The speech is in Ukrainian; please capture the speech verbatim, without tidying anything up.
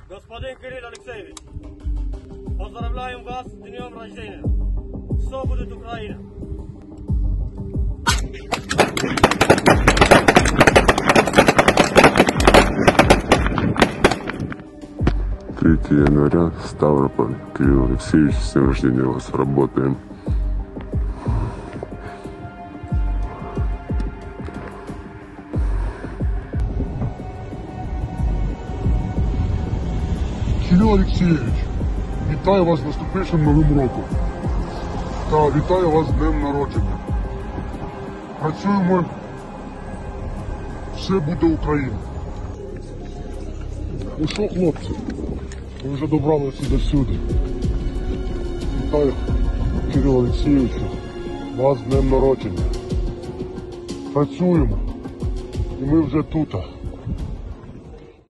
Господин Кирилл Алексеевич, поздравляем вас с днем рождения. Все будет Украина. третьего января, Ставрополь, Кирилл Алексеевич, с днем рождения вас, работаем. Кирилл Алексеевич, вітаю вас з наступившим Новим роком та вітаю вас з днем народження. Працюємо, все буде Україна. Ну що, хлопці, ви вже добралися до сюди. Вітаю, Кирилл Олексійовичу, вас з днем народження. Працюємо, і ми вже тут.